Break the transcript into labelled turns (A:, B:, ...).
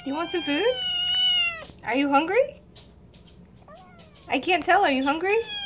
A: You want some food? Are you hungry? I can't tell. Are you hungry?